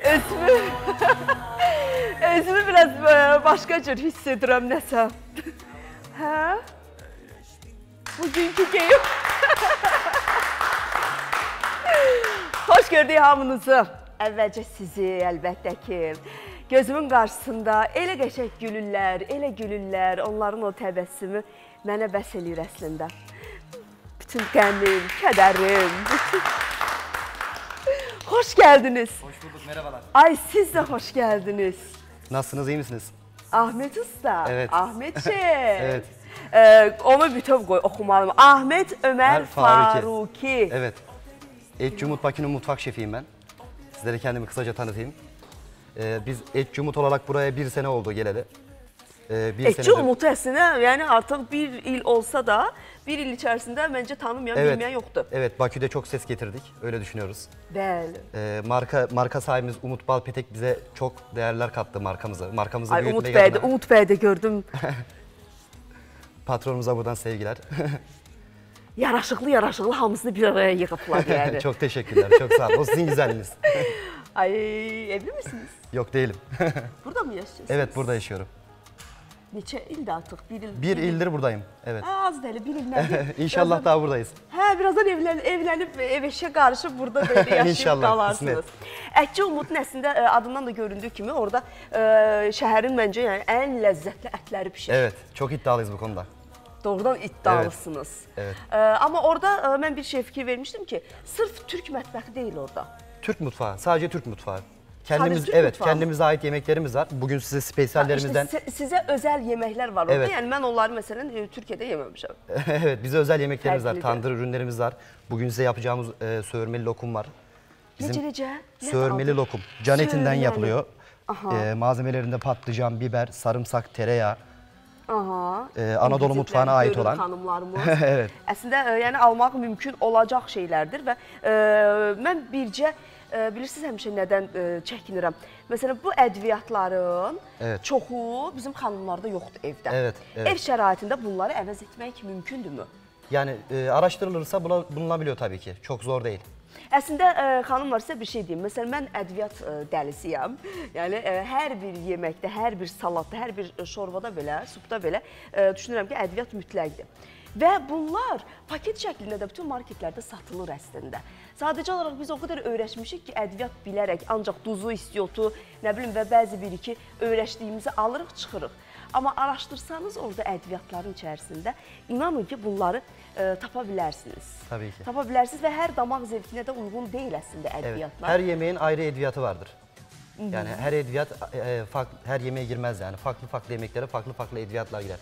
Özümü biraz başqa cür hiss edirəm nəsə. Hə? Bugünkü geyim. Hoş gördük hamınızı. Əvvəlcə sizi, əlbəttə ki, gözümün qarşısında elə qəşəng gülürlər, onların o təbəssümü mənə bəs eləyir əslində. Bütün qəmim, kədərim, Hoş geldiniz. Hoş bulduk, merhabalar. Ay siz de hoş geldiniz. Nasılsınız, iyi misiniz? Ahmet Usta, evet. Ahmetciğim. Evet. Onu bütöv koy, okumalım. Ahmet Ömer Faruki. Evet. Et Cumhut Bakü'nün mutfak şefiyim ben. Sizlere kendimi kısaca tanıtayım. Biz Et Cumhut olarak buraya 1 sene oldu geleli. Et Cumhut əslində, yəni artıq 1 il olsa da, 1 il içərisində məncə tanımayan, bilmeyen yoktu. Evet, Bakü'de çok ses getirdik, öyle düşünüyoruz. Bəli. Marka sahibimiz Umut Balpetek bize çok değerler kattı markamızı Ay, büyütmeye adına. Umut Bey'de gördüm. Patronumuza buradan sevgiler. Yaraşıqlı hamısını bir araya yığıblar yani. Çok teşekkürler, çok sağ olun. O sizin güzelliğiniz. Ay, evli misiniz? Yok, değilim. Burada mı yaşıyorsunuz? Evet, burada yaşıyorum. Neçə ildir artıq? 1 il. 1 ildir buradayım, evet. Az değil, 1 il nədir? İnşallah daha buradayız. Birazdan evlənib ev eşə qarışıb burada böyle yaşayıb qalarsınız. Ətçi Umut'un əslində adından da göründüğü kimi orada şəhərin məncə yəni ən ləzzətli ətləri pişirir. Evet, çok iddialıyız bu konuda. Doğrudan iddialısınız. Evet. Ama orada mən bir şey fikir vermişdim ki, sırf Türk mətbəxi deyil orada. Türk mutfağı, sadece Türk mutfağı. Kendimize ait yemeklerimiz var. Bugün size spesiyallerimizden... İşte size özel yemekler var orada. Yani ben onları mesela Türkiye'de yememişim. Evet, bize özel yemeklerimiz var. Tandır ürünlerimiz var. Bugün size yapacağımız söğürmeli lokum var. Nece? Söğürmeli lokum. Can etinden yapılıyor. Malzemelerinde patlıcan, biber, sarımsak, tereyağı. Anadolu mutfağına ait olan. Hanımlarımız. Evet. Aslında yani almak mümkün olacak şeylerdir ve ben bircə bilirsiniz həmişə nədən çəkinirəm. Mesela bu ədviyyatların çoxu bizim xanımlarda yoxdur evdə. Evet. Ev şəraitində bunları əvəz etmək mümkündürmü? Yani araştırılırsa bulunabiliyor tabii ki. Çok zor değil. Əslində xanımlar sizə bir şey deyim. Məsələn, mən ədviyyat dəlisiyəm. Yəni hər bir yeməkdə, hər bir salatda, hər bir şorvada belə, supda belə düşünürəm ki, ədviyyat mütləqdir. Və bunlar paket şəklində də bütün marketlərdə satılır əslində. Sadəcə olaraq biz o qədər öyrəşmişik ki, ədviyyat bilərək ancaq duzu, istiyotu, nə bilim və bəzi bir-iki öyrəşdiyimizi alırıq, çıxırıq. Amma araşdırsanız orada ədviyyatların içərisində inanın ki, bunları tapa bilərsiniz. Tabii ki. Tapa bilərsiniz və hər damaq zevkinə də uyğun deyil əslində ədviyyatlar. Her yemeğin ayrı edviyatı vardır. Yani her edviyat her yemeğe girmez yani. Farklı yemeklere farklı edviyatlar girer.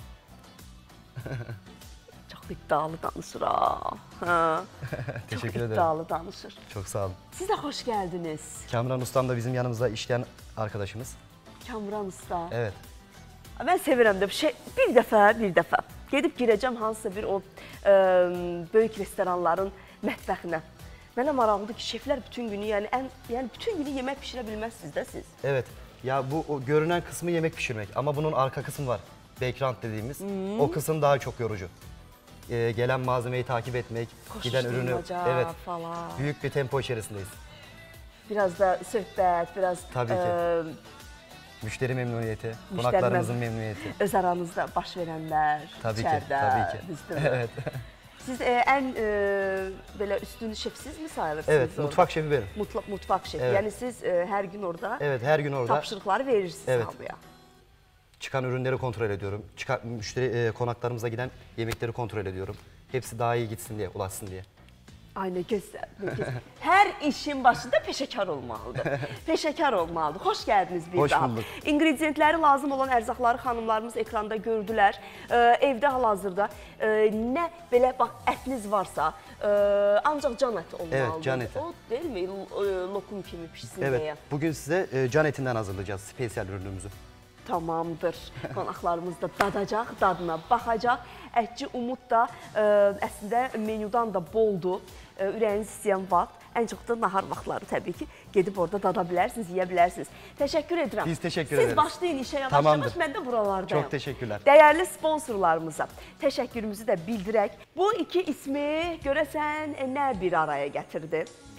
Çok iddialı danışır ha. Teşekkür ederim. Çok iddialı danışır. Çok sağ olun. Siz de hoş geldiniz. Kamran Ustam da bizim yanımızda işleyen arkadaşımız. Kamran Usta. Evet. Ben sevirəm də bir dəfə gedib girəcəm hansısa bir o böyük restoranların mətbəxinə. Mənə maraqlıdır ki, şeflər bütün günü yəni bütün günü yemək pişirə bilməzsiniz də siz. Evet. Ya bu o görünen kısmı yemek pişirmek ama bunun arka kısmı var. Background dediğimiz. O kısım daha çok yorucu. Gelen malzemeyi takip etmek, giden ürünü falan. Büyük bir tempo içerisindeyiz. Biraz da söhbət, biraz tabii ki. Müşteri memnuniyeti, konaklarımızın memnuniyeti. Öz aranızda baş verənlər, içərdə, tabii ki. Evet. Siz en böyle üstün şef siz mi sayılırsınız? Evet, mutfak şefi benim. Mutfak şefi. Evet. Yani siz her gün orada. Evet, her gün orada. Tapşırıkları verirsiniz abiye. Çıkan ürünleri kontrol ediyorum. Müşteri konaklarımıza giden yemekleri kontrol ediyorum. Hepsi daha iyi gitsin diye, ulaşsın diye. Ay ne güzel. Her işin başında peşəkar olmalıdır. Peşəkar olmalıdır. Hoş geldiniz bir daha. Hoş bulduk. İngredientləri lazım olan ərzaqları xanımlarımız ekranda gördülər. Evdə hal-hazırda nə belə bax ətiniz varsa, ancaq can əti olmalıdır. Evet, can eti. O değil mi? Lokum kimi pişsin evet, deyə. bugün size can etinden hazırlayacağız spesiyal ürünümüzü. Tamamdır. Qonaqlarımız da dadacaq, dadına baxacaq. Ətçi Umut da əslində menyudan da boldur. Ürəyiniz istəyən vaxt, ən çox da nahar vaxtları təbii ki, gedib orada dada bilərsiniz, yeyə bilərsiniz. Təşəkkür edirəm. Biz təşəkkür ederiz. Siz başlayın işə yavaş-yavaş, mən də buralardayım. Çok teşekkürler. Dəyərli sponsorlarımıza təşəkkürümüzü də bildirək. Bu iki ismi görəsən nə bir araya gətirdi?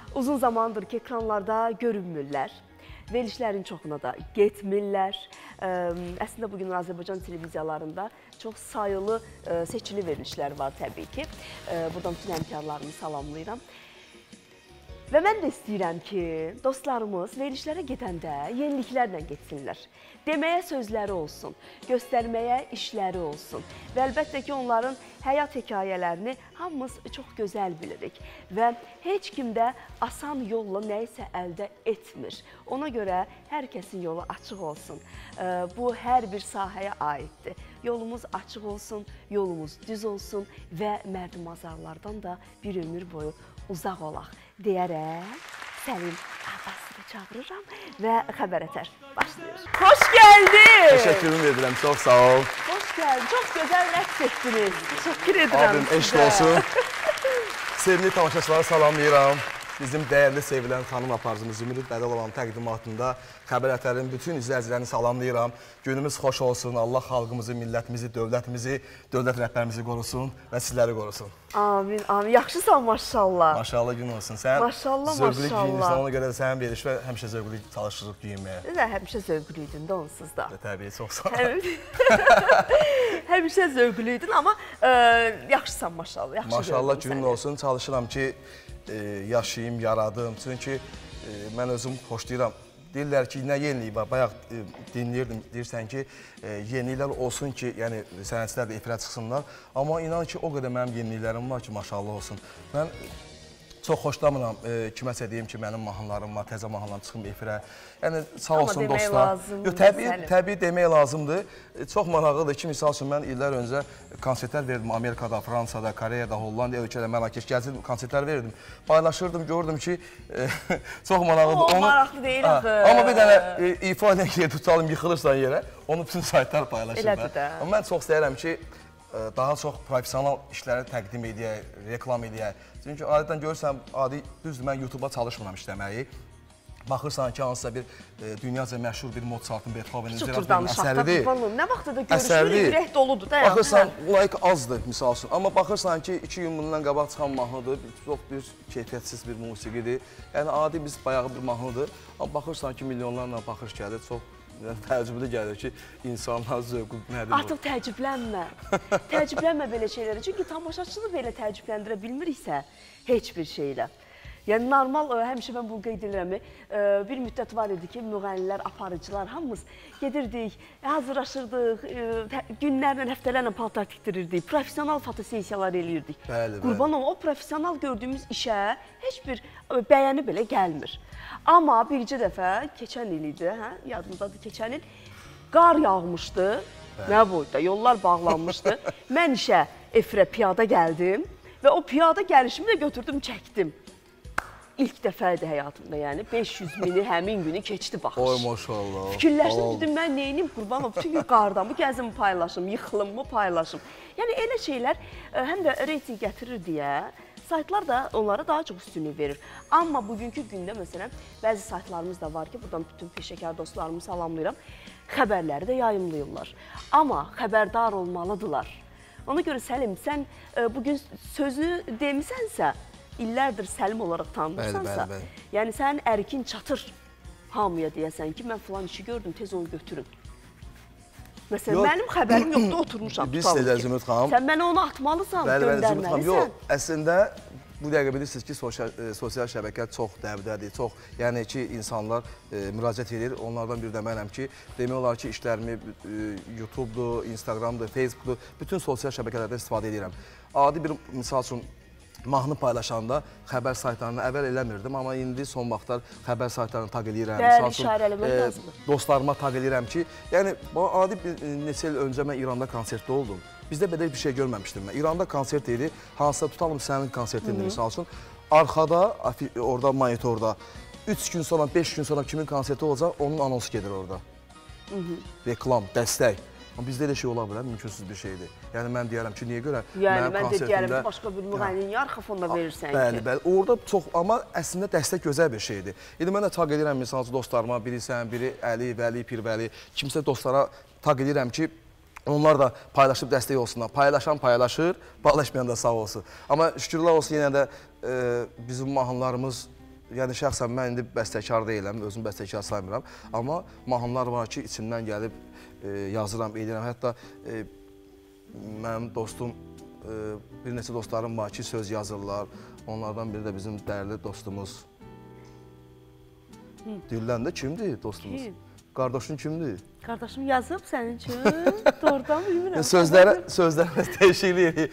uzun zamandır ki ekranlarda görünmürlər. Verilişlərin çoxuna da getmirlər. Əslində bugün Azərbaycan televiziyalarında çox sayılı seçili verilişlər var təbii ki. Buradan bütün həmkarlarımı salamlayıram. Və mən də istəyirəm ki, dostlarımız verilişlərə gedəndə yeniliklərlə getsinlər. Deməyə sözləri olsun, göstərməyə işləri olsun. Və əlbəttə ki, onların həyat hekayələrini hamımız çox gözəl bilirik. Və heç kim də asan yolla nəyisə əldə etmir. Ona görə hər kəsin yolu açıq olsun. Bu, hər bir sahəyə aiddir. Yolumuz açıq olsun, yolumuz düz olsun və mərdimazarlardan da bir ömür boyu uzaq olaq deyərək Səlim Abbasını çağırıram və Xəbər Ətər başlayır. Xoş gəldin. Təşəkkürümü edirəm, çox sağ ol. Xoş gəldin, çox gözəl rəqs etdiniz. Təşəkkür edirəm Abim, eşq olsun. Sevgili tamaşaçıları salamlayıram. Bizim dəyərli, sevilən xanım aparıcımız Zümrüd Bədəlovanın təqdimatında Xəbər Ətərin bütün izləyicilərini salamlayıram. Günümüz xoş olsun, Allah xalqımızı, millətimizi, dövlətimizi, dövlət rəhbərimizi qorusun və sizləri qorusun. Amin, amin. Yaxşısan maşallah. Maşallah gün olsun. Sən maşallah, zövqlü maşallah. giyinirsən, ona görə də sənin veriş və həmişə zövqlü çalışırıq giyinməyə. Nə həmişə zövqlüydün də onsuz da. Təbii, çox sağ ol. Həmişə zövqlüydün, amma yaxşısan maşallah. Maşallah günün olsun, çalışıram ki, yaşayayım, yaradım. Çünki mən özüm xoşlayıram. Deyirlər ki, nə yenilik var? Bayaq dinləyirdim, deyirsən ki, yeniliklər olsun ki, yəni sənətçilər də efirə çıxsınlar. Amma inan ki, o qədər mənim yeniliklərim var ki, maşallah olsun. Mən çox xoşlamıram kiməsə deyim ki, mənim mahnılarım var, təzə mahnılarım çıxım efirə. Yəni, sağ olsun dostlar. Təbii demək lazımdır. Çox maraqlıdır ki, misal üçün, mən illər öncə konsertlər verdim Amerikada, Fransada, Koreyada, Hollandiya ölkədə, Mərakeş gəzirdim, konsertlər verirdim. Paylaşırdım, gördüm ki, çox maraqlıdır. O maraqlı deyil axı. Amma bir dənə ifa ilə yer tutalım, yıxılırsan yerə, onu bütün saytlar paylaşır. Elədir də. Mən çox istəyirəm ki, daha çox profesional işləri təqdim edək, reklam edək. Çünki adətən görürsən, düzdür, mən YouTube-a çalışmıram işləməyi. Baxırsan ki, hansısa bir dünyaca məşhur bir Mozartın, Beethovenin, Zerafinin əsəridir. Nə vaxtda da görüşürük, ürək doludur. Baxırsan, like azdır, misal üçün. Amma baxırsan ki, 2 gün bundan qabaq çıxan mahnıdır, çox bir keyfiyyətsiz bir musiqidir. Yəni, adi biz bayağı bir mahnıdır. Amma baxırsan ki, milyonlarla baxış gəlir, çox təəccüblü gəlir ki, insanlar zövqü nədir bu? Artıq təəccüblənmə. Təəccüblənmə belə şeylərə. Çünki tamaşaçını belə təəccübləndirə bilmiriksə, heç bir şeylə. Yəni, normal, həmişə mən bunu qeyd edirəm, bir müddət var idi ki, müğənnilər, aparıcılar, hamımız gedirdik, hazırlaşırdıq, günlərlə, həftələrlə paltar tikdirirdik, profesional fotosesiyalar eləyirdik. Qurban olma, o profesional gördüyümüz işə heç bir bəyəni belə gəlmir. Amma bircə dəfə, keçən il idi, yadımdadır keçən il, qar yağmışdı, nə boyda, yollar bağlanmışdı. Mən işə efirə piyada gəldim və o piyada gəlişimi də götürdüm, çəkdim. İlk dəfə idi həyatımda, yəni 500 mini həmin günü keçdi baxış. Oy, maşallah. Fikirləşdim, dedim, mən neyiniyim, qurban olub, bütün gün qardanmı, gəzimi paylaşım, yıxılımı paylaşım. Yəni, elə şeylər həm də reyting gətirir deyə, saytlar da onlara daha çox üstünlük verir. Amma bugünkü gündə, məsələn, bəzi saytlarımız da var ki, buradan bütün peşəkar dostlarımı salamlayıram, xəbərləri də yayımlayırlar. Amma xəbərdar olmalıdırlar. Ona görə Səlim, sən bugün sözü demisənsə, illərdir Səlim olaraq tanınırsansa, yəni sənin ərikin çatır hamıya deyəsən ki, mən filan işi gördüm, tez onu götürün. Məsələn, mənim xəbərim yoxdur, oturmuşam, tutalım ki. Sən mənə onu atmalısan, göndərməlisən. Yox, əslində, bu dəqiqə bilirsiniz ki, sosial şəbəkə çox dəvdədir, çox, yəni ki, insanlar müraciət edir. Onlardan bir də mənəm ki, demək olar ki, işlərimi YouTube-dur, Instagram-dır, Facebook-dur, bütün sosial şəbəkələrdən istifadə edirəm. Adi bir, misal üçün, mahnı paylaşanda xəbər saytlarını əvvəl eləmirdim, amma indi son vaxtlar xəbər saytlarını taq eləyirəm. Bəli, işarələmək lazımdır. Dostlarıma taq eləyirəm ki, yəni adi bir neçə il öncə mən İranda konsertdə oldum. Bizdə belə bir şey görməmişdim mən. İranda konsert idi, hansısa tutalım sənin konsertində misal üçün. Arxada, orada monitorda 3 gün sonra, 5 gün sonra kimin konserti olacaq, onun anonsu gedir orada. Reklam, dəstək. Amma bizdə elə şey ola bilər, mümkünsüz bir şeydir. Yəni, mən deyərəm ki, niyə görə? Yəni, mən də deyərəm ki, başqa bir müğənninin arxa fonda verirsən ki. Bəli, bəli. Orada çox, amma əslində dəstək gözəl bir şeydir. İndi mən də taq edirəm, misal dostlarıma, biri sən, biri Əli, Vəli, Pirvəli, kimsə dostlara taq edirəm ki, onlar da paylaşıb dəstək olsunlar. Paylaşan paylaşır, paylaşmayan da sağ olsun. Amma şükürlər olsun, yenə də bizim mahnılarımız yəni şəxsən mən indi bəstəkar deyiləm, özüm bəstəkar saymıram. Amma mahnılar var ki, içimdən gəlib yazıram, edirəm. Hətta mənim dostum, bir neçə dostlarım var ki, söz yazırlar. Onlardan biri də bizim dəyərli dostumuz. Dilləndə kimdir dostumuz? Kim? Qardaşın kimdir? Qardaşım yazıb sənin üçün, doğrudan bilmirəm. Sözlərimiz dəyişiklik edir.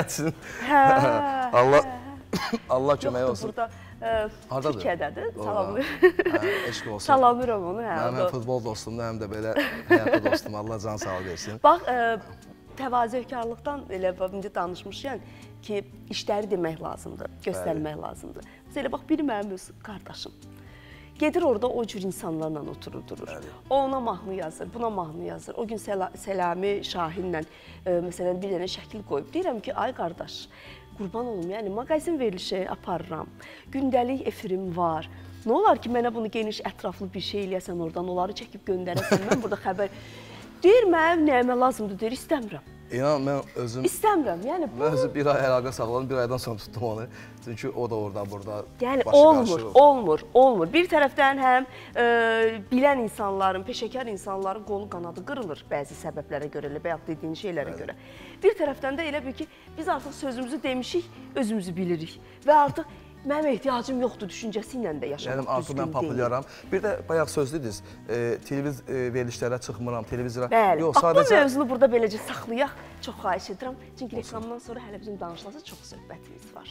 Allah kömək olsun. Yoxdur, burada Türkiyədədir, salamlayıram. Eşq olsun. Salamlayıram onu. Həm futbol dostumdur, həm də belə həyatda dostum. Allah can sağ versin. Bax, təvazökarlıqdan elə indi danışmışıq ki, işləri demək lazımdır, göstərmək lazımdır. Mesela bax, biri mənim öz qardaşım. Gedir orada o cür insanlarla oturur, durur. O ona mahnı yazır, buna mahnı yazır. O gün Selami Şahinlə məsələn bir dənə şəkil qoyub. Deyirəm ki, ay qardaş, qurban olum, yəni maqazin verilişi aparıram, gündəlik efirim var. Nə olar ki, mənə bunu geniş, ətraflı bir şey eləyəsən oradan, onları çəkib göndərəsən, mən burada xəbər... Deyir, mənim nəyəmə lazımdır, deyir, istəmirəm. İnan, mən özüm... İstəmirəm, yəni bu... Mən özüm bir ay əlaqə saxladım, bir aydan sonra tutdum onu. Çünki o da orada, burada yəni, başı olmur. Bir tərəfdən həm bilən insanların, peşəkar insanların qolu qanadı qırılır bəzi səbəblərə görə, bayaq dediyin şeylərə görə. Bir tərəfdən də elə bil ki, biz artıq sözümüzü demişik, özümüzü bilirik və artıq mənim ehtiyacım yoxdur düşüncəsi ilə də yaşamaq düzgün deyil. Artıq mən populyaram. Bir də bayaq sözlüdünüz, televiz verilişlərə çıxmıram, televizora... Bəli, bax bu mövzunu burada beləcə saxlayaq, çox xahiş edirəm. Çünki reklamdan sonra hələ bizim danışılacaq çox söhbətimiz var.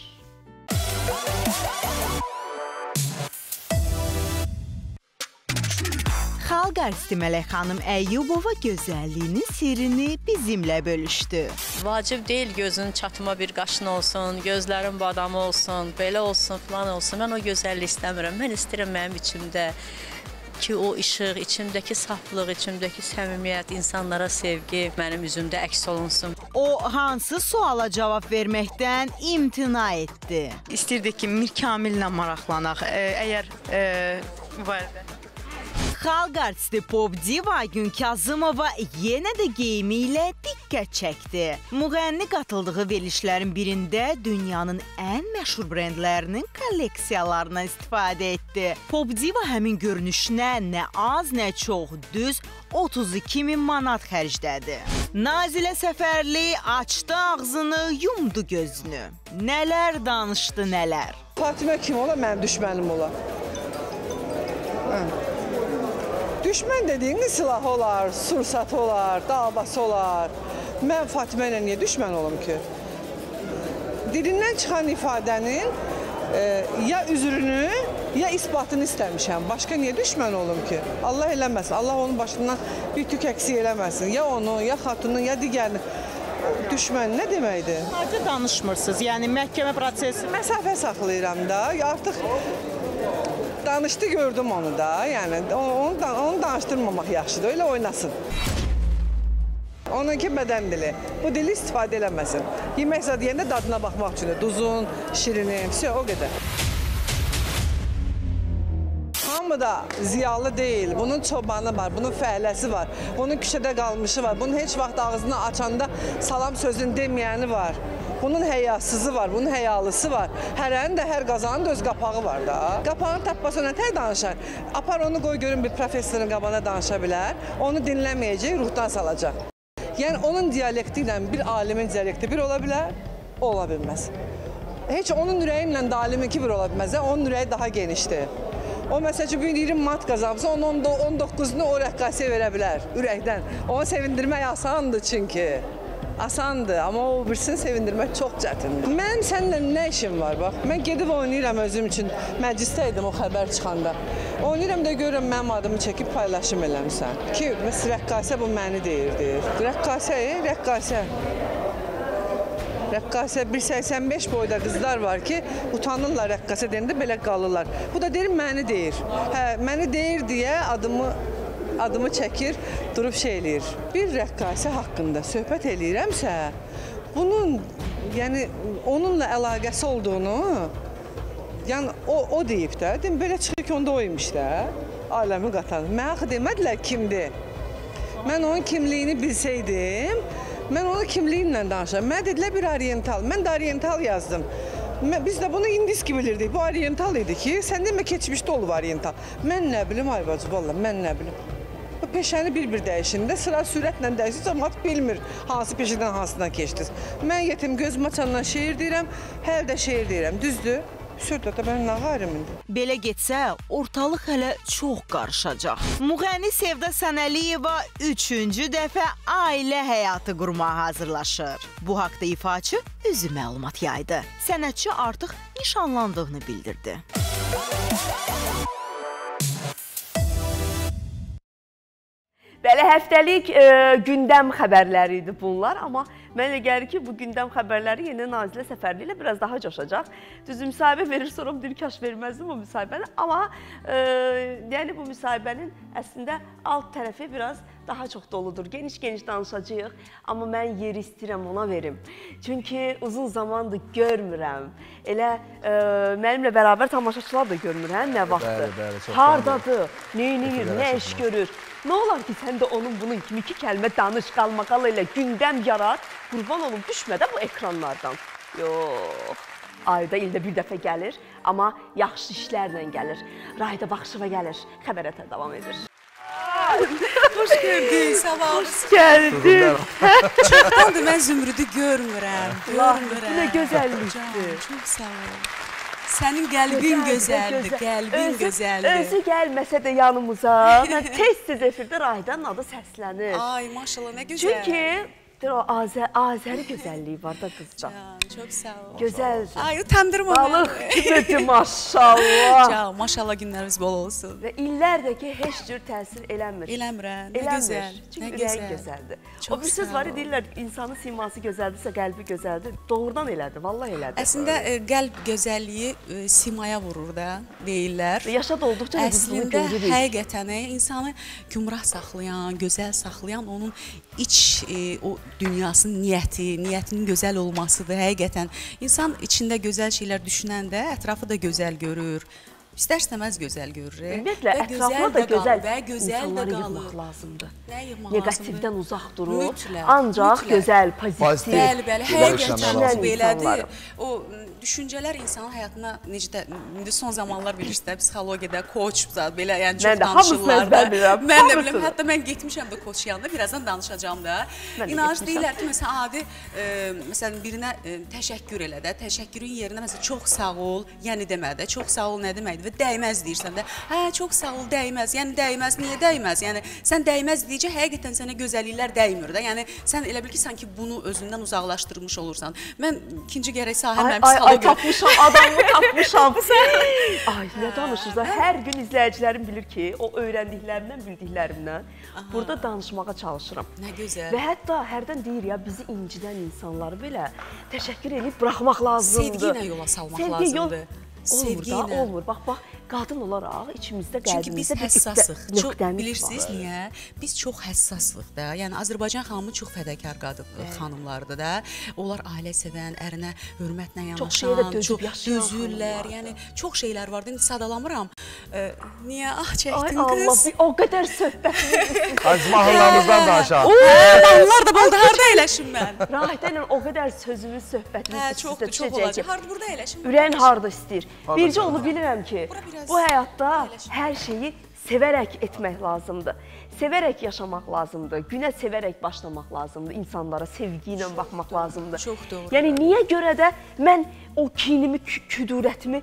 Xalq artisti Mələk xanım Əyyubova gözəlliyinin sirrini bizimlə bölüşdü. Vacib deyil gözün çatma bir qaşın olsun, gözlərin badamı olsun, belə olsun, falan olsun. Mən o gözəlliyi istəmirəm. Mən istəyirəm mənim içimdə ki, o işıq, içimdəki saflıq, içimdəki səmimiyyət, insanlara sevgi mənim üzümdə əks olunsun. O hansı suala cavab verməkdən imtina etdi? İstəyirdik ki, Mir Kamillə maraqlanaq, əgər var idi. Xalq artisti pop diva Aygün Kazımova yenə də geyimi ilə diqqət çəkdi. Müğənni qatıldığı verilişlərin birində dünyanın ən məşhur brendlərinin kolleksiyalarından istifadə etdi. Pop diva həmin görünüşünə nə az, nə çox, düz 32.000 manat xərclədi. Nazilə Səfərli açdı ağzını, yumdu gözünü. Nələr danışdı, nələr. Fatimə kim ola, mənim düşmənim ola. Düşmən dediğiniz silah olar, sursat olar, davası olar. Mən Fatimə ilə niyə düşmən olum ki? Dilindən çıxan ifadənin ya üzrünü, ya isbatını istəmişəm. Başqa niyə düşmən olum ki? Allah eləməsin, Allah onun başından bir tük əksik eləməsin. Ya onu, ya xatunu, ya digərini. Düşmən nə deməkdir? Harca danışmırsınız, yəni məhkəmə prosesi? Məsafə saxlayıram da, artıq... Danışdı, gördüm onu da, yəni onu danışdırmamaq yaxşıdır, öyle oynasın. Onunki bədən dili, bu dili istifadə eləməsin. Yemək zad yeyəndə dadına baxmaq üçün, duzun, şirinin, o qədər. Hamı da ziyalı deyil, bunun çobanı var, bunun fəhləsi var, bunun küçədə qalmışı var, bunun heç vaxt ağzını açanda salam sözünü deməyəni var. Bunun həyasızı var, bunun həyalısı var. Hərənin də hər qazanın da öz qapağı var da. Qapağını tapmasa nə tər danışar? Apar onu qoy görün bir professorun qabağına danışa bilər. Onu dinləməyəcək, ruhdan salacaq. Yəni onun dialekti ilə bir alimin dialekti bir ola bilər, ola bilməz. Heç onun ürəyi ilə də aliminki bir ola bilməz. Onun ürəyi daha genişdir. O məsəl üçün bugün 20 manat qazanmışsa, onun 19'unu o rəqqasiyə verə bilər ürəkdən. Onu sevindirmək asandır çünki. Asandır, amma o birisini sevindirmək çox çətindir. Mənim səninlə nə işim var, bax. Mən gedib oynayıram özüm üçün. Məclisdə idim o xəbər çıxanda. Oynayıram da görürəm mənim adımı çəkib paylaşım eləmişsən. Ki, rəqqasə bu məni deyirdir. Rəqqasə, rəqqasə. Rəqqasə 1.85 boyda qızlar var ki, utanırlar rəqqasə deyəndə belə qalırlar. Bu da deyir, məni deyir. Hə, məni deyir deyə adımı çəkir, durub şey eləyir. Bir rəqqasə haqqında söhbət eləyirəmsə, bunun, yəni, onunla əlaqəsi olduğunu, yəni, o deyib də, belə çıxır ki, onda o imiş də, aləmi qatan. Mən axı demədilər kimdir. Mən onun kimliyini bilsəydim, mən onun kimliyinlə danışıram. Mənə dedilər bir oriental, mən də oriental yazdım. Biz də bunu indiski bilirdik. Bu oriental idi ki, sən demə keçmişdə olub oriental. Mən nə bilim ay bacı, vallahi mən nə bilim. Bu peşəni bir-bir dəyişində sıra sürətlə dəyişir, cəmaət bilmir hansı peşədən hansından keçdiniz. Mən yetim gözüm açandan şeir deyirəm, hələ də şeir deyirəm, düzdür? Sürdə də mən nə qayırım indi? Belə getsə, ortalıq hələ çox qarışacaq. Müğənni Sevda Sənəliyeva 3-cü dəfə ailə həyatı qurmağa hazırlaşır. Bu haqda ifaçı özü məlumat yaydı. Sənətçi artıq nişanlandığını bildirdi. Belə həftəlik gündəm xəbərləri idi bunlar, amma mənə gəlir ki, bu gündəm xəbərləri yeni Nazilə səfərliyi ilə biraz daha coşacaq. Düzü müsahibə verir, sonra bir kaş verməzdim bu müsahibəni, amma yəni bu müsahibənin əslində alt tərəfi biraz daha çox doludur. Geniş-geniş danışacağıq, amma mən yeri istəyirəm ona verim. Çünki uzun zamandır görmürəm. Elə mənimlə bərabər tamaşaçılar da görmür, hə, nə vaxtdır? Hardadır, neyniyir, nə iş görür? Nə olar ki, sən də onun bunun kimi 2 kəlmə danış, qalmaqal ilə gündəm yarat, qurban olub düşmədə bu ekranlardan. Yox, ayda ildə bir dəfə gəlir, amma yaxşı işlərlə gəlir. Rahida Baxışova gəlir, xəbərətə davam edir. Hoş gördük, sabah. Hoş gəldin. Çoxdandır mən Zümrüdü görmürəm. Bu nə gözəllikdir. Çox sağ ol. Sənin qəlbin gözəldir, qəlbin gözəldir. Özü gəlməsə də yanımıza, mən tez-tez efirdə Rahidanın adı səslənir. Ay, maşallah, nə gözəl. Çünki o Azəri gözəlliyi var da qızca. Çox sağ ol. Gözəldir. Ay, utandırma məni. Balıq kimidir, maşallah. Maşallah günlərimiz bol olsun. Və illərdir ki, heç cür təsir eləmir. Eləmirəm, nə gözəl. Çünki ürəyi gözəldir. O bir söz var, deyirlər, insanın siması gözəldirsə, qəlbi gözəldir. Doğrudan elədir, vallahi elədir. Əslində, qəlb gözəlliyi simaya vurur da, deyirlər. Yaşad olduqca bunu görürük. Əslində, həqiqətən, insanı gümrah saxlayan, gözəl saxlayan onun iç o dünyasının niyyətinin gözəl olmasıdır. Həqiqətən, insan içində gözəl şeylər düşünəndə ətrafı da gözəl görür. İstər-istəməz gözəl görür. Ümumiyyətlə, ətrafına da gözəl insanları yığmaq yığmaq lazımdır. Nə yığmaq lazımdır? Negativdən uzaq durub, Mütləq, ancaq mütləq. gözəl, pozitiv. Bəli, həqiqətən düşünən belədir. insanları. O düşüncələr insanın həyatına necə də, indi son zamanlar bilirsiniz, psixologiyada koç, belə, yəni çox danışırlar da. Mən də biləm, hətta mən getmişəm də koç yanında, birazdan danışacağım da. İnanış deyirlər ki, məsələn, adi, məsələn, birinə təşəkkür elə də, təşəkkürün yerinə, məsələn, çox sağ ol, yəni demədə, çox sağ ol nə deməkdir və dəyməz deyirsən də, hə, çox sağ ol, dəyməz, yəni dəyməz, niyə dəyməz? Yəni, sən dəyməz deyicə, həqiqətən sənə gözəlliklər dəymir də, yəni, sən elə bil ki, sanki bunu özündən uzaqlaşdırmış olursan. Mən ikinci gərək sahəm mənim psixologiya. Ay, tapmışam, adamı tapmışam. Ay, nə danışırsa, hər gün izləyicilərim bilir ki, o öyrəndiklərimdən, bildiklərimdən burada danışmağa çalışıram. Nə gözəl. Və hətta hərdən deyir ya, bizi incidən insanları belə təşəkkür edib buraxmaq lazımdır. Sevgi ilə yola salmaq lazımdır. Olmur da, olmur. Bax, qadın olaraq içimizdə qəlbimizdə bir həssasıq. nöqtəmiz bilirsiniz niyə? Biz çox həssaslıq da. Yəni Azərbaycan xanımı çox fədakar xanımlardır da. Onlar ailə sevən, ərinə hörmətlə yanaşan, çox dözürlər. Yəni çox şeylər var. İndi sadalamıram. Niyə çəkdin qız? Ay Allah, o qədər söhbətimiz. Hacı mahallamızdan danışaq. Onlar da bolda harda eləşim mən? Rahitə ilə o qədər sözümüz, söhbətimiz sizdə düşəcək. Harda burada eləşim? Ürəyin harda istəyir. Bircə onu bilirəm ki, bu həyatda hər şeyi sevərək etmək lazımdır. Sevərək yaşamaq lazımdır. Günə sevərək başlamaq lazımdır. İnsanlara sevgi ilə baxmaq lazımdır. Çox doğru. Yəni, niyə görə də mən o kinimi, küdurətimi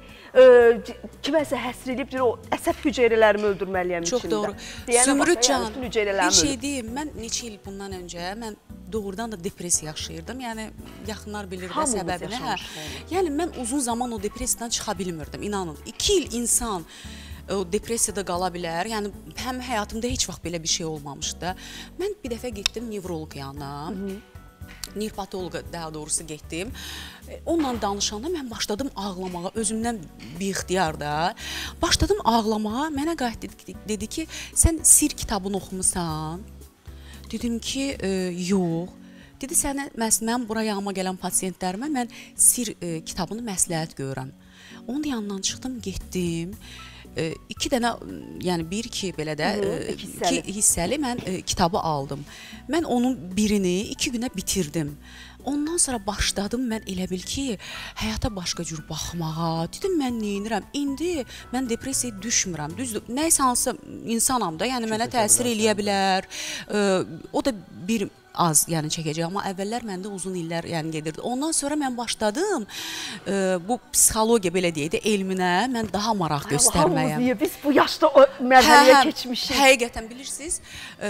kiməsə həsr edib, o əsəb hüceyrələrimi öldürməliyəm içində. Çox doğru. Zümrüdcan, bir şey deyim, mən neçə il bundan öncə, mən doğrudan da depressiya yaşayırdım. Yəni, yaxınlar bilir də səbəbini. Yəni, mən uzun zaman o depressiyadan çıxa bilmirdim, inanın. 2 il insan o depressiyada qala bilər. Yəni, həm həyatımda heç vaxt belə bir şey olmamışdı. Mən bir dəfə getdim nevroloq yanına. Nirpatoloqa daha doğrusu getdim. Onunla danışanda mən başladım ağlamağa, özümdən bir ixtiyar da. Başladım ağlamağa, mənə qayıt dedi ki, sən Sir kitabını oxumusan? Dedim ki, yox. Dedi, mən bura yanıma gələn pasiyentlərimə mən Sir kitabını məsləhət görürəm. Onun yanından çıxdım, getdim. 2 dənə, yəni 1-2 belə də 2 hissəli mən kitabı aldım. Mən onun birini 2 günə bitirdim. Ondan sonra başladım mən elə bil ki, həyata başqa cür baxmağa. Dedim, mən neynirəm? İndi mən depressiyaya düşmürəm. Düzdür, nəysə hansı insanam da, yəni mənə təsir eləyə bilər. O da bir az yəni çəkəcək, amma əvvəllər məndə uzun illər yəni gedirdi. Ondan sonra mən başladım bu psixologiya belə deyək də elminə mən daha maraq göstərməyə. Hamımız niyə biz bu yaşda o mərhələyə keçmişik? Həqiqətən bilirsiniz,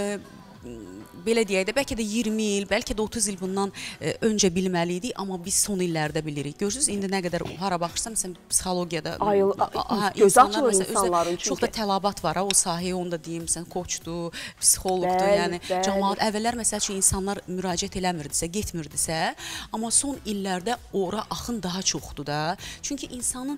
belə deyək də, bəlkə də 20 il, bəlkə də 30 il bundan öncə bilməliydik, amma biz son illərdə bilirik. Görürsünüz, indi nə qədər hara baxırsam, məsələn, psixologiyada göz açılır insanların. Çox da tələbat var, o sahəyə onu da deyim, məsələn, koçdur, psixologdur, yəni cəmaat. Əvvəllər, məsəl üçün, insanlar müraciət eləmirdisə, getmirdisə, amma son illərdə ora axın daha çoxdur da. Çünki insanın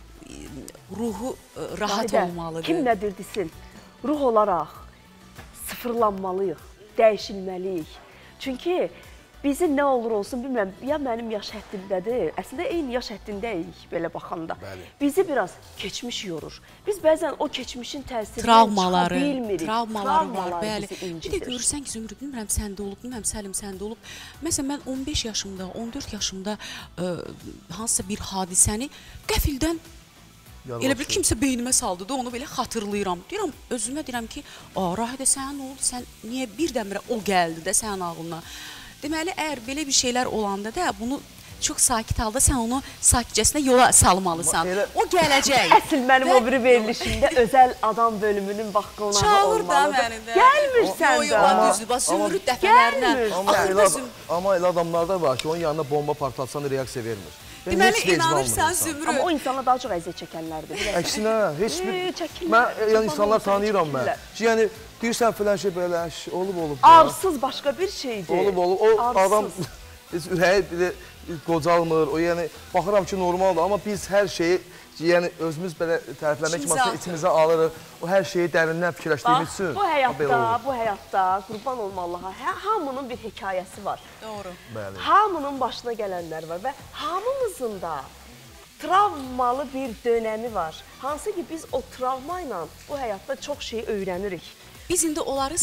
ruhu rahat olmalıdır. Kim nə dirdisin? Ruh olaraq sıfırlanmalıyıq, dəyişilməliyik. Çünki bizi nə olur olsun, bilmirəm, ya mənim yaş həddimdədir, əslində eyni yaş həddindəyik belə baxanda. Bizi biraz keçmiş yorur. Biz bəzən o keçmişin təsirindən çıxa bilmirik. Travmaları var, bəli. Bir də görürsən ki, Zümrüd, bilmirəm, səndə olub, bilmirəm, Səlim, səndə olub. Məsələn, mən 15 yaşımda, 14 yaşımda hansısa bir hadisəni qəfildən elə bir kimsə beynimə saldı da, onu belə xatırlayıram. Deyirəm, özümə deyirəm ki, Rahidə, sənə nə oldu, sən niyə birdən-birə o gəldi də sənin ağlına? Deməli, əgər belə bir şeylər olanda da, bunu çox sakit halda sən onu sakitcəsinə yola salmalısan. O gələcək. Əsl mənim o biri verilişimdə özəl adam bölümünün bax qonağı olmalıdır. Çağır da məni də. Gəlmirsən də. Düzdür, bax, Zümrüd dəfələrinə. Amma elə adamlarda var ki, onun yanına bomba partlatsan reaksiya vermir. Deməli, inanırsan Zümrüd. Amma o insanlar daha çox əziyyət çəkənlərdir. Əksinə, heç bir... Mən insanlar tanıyıram mən. Yəni, deyirsən filan şey belə, olub. Arsız başqa bir şeydir. Olub. O adam ürəyi belə qocalmır. O, yəni, baxıram ki, normaldır. Amma biz hər şeyi, yəni, özümüz belə tərəfləmək masasını içimizə alırıq. O hər şeyi dərindən fikirləşdiyimiz üçün. Bu həyatda, qurban olma Allaha, hamının bir hekayəsi var. Doğru. Hamının başına gələnlər var və hamımızın da travmalı bir dönəmi var. Hansı ki, biz o travma ilə bu həyatda çox şey öyrənirik. Biz indi onları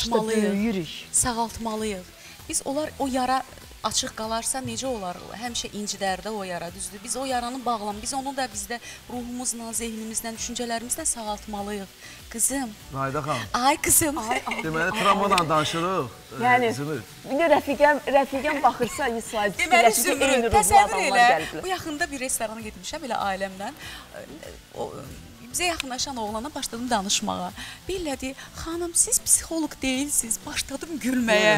sağaltmalıyıq. Biz o yara açıq qalarsa necə olar? Həmişə incidərdə o yara, düzdür. Biz o yaranı bağlamalıyıq. Biz onu da bizdə ruhumuzla, zehnimizlə, düşüncələrimizlə sağaltmalıyıq. Qızım. Rahidə xanım. Ay qızım. Deməli, travmadan danışırıq. Yəni, bir də rəfiqəm baxırsa, deməli, Zümrüd, təsəvvür elə. Bu yaxında bir restorana getmişəm, elə ailəmdən. Bizə yaxınlaşan oğlana başladım danışmağa. Billədi, xanım, siz psixoloq deyilsiniz. Başladım gülməyə.